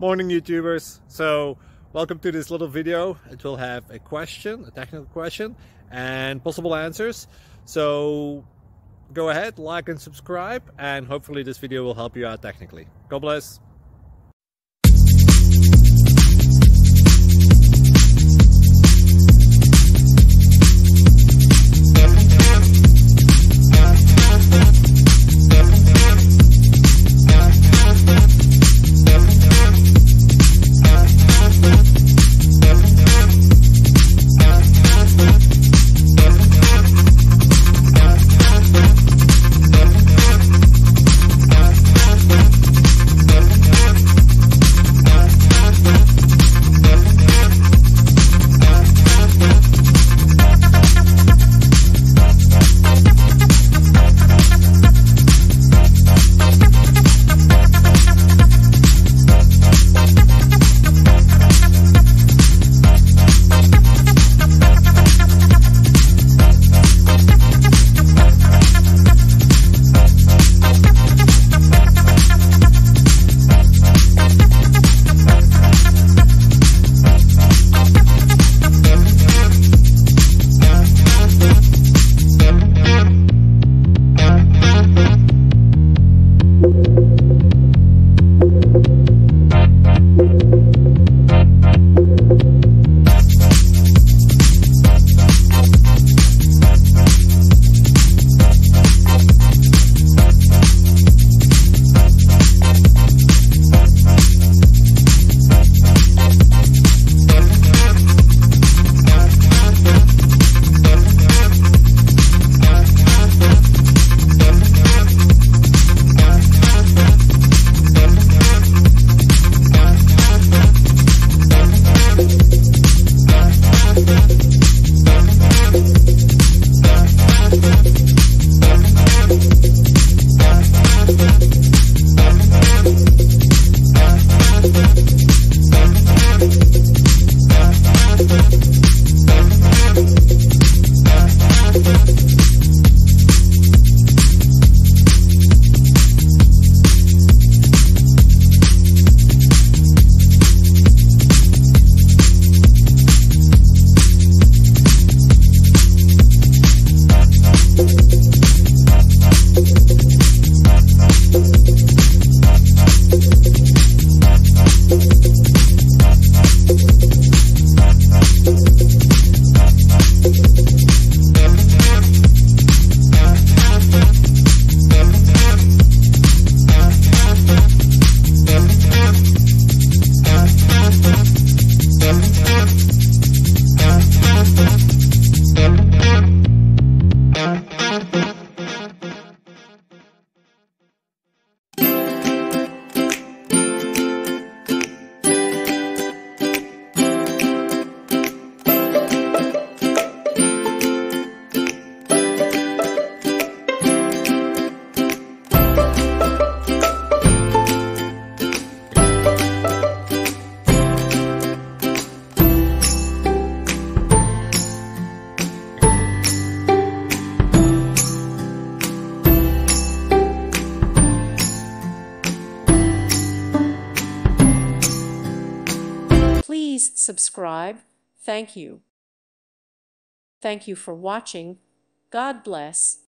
Morning YouTubers. So welcome to this little video. It will have a question, a technical question, and possible answers. So go ahead, like and subscribe, and hopefully this video will help you out technically. God bless. Please subscribe. Thank you. Thank you for watching. God bless.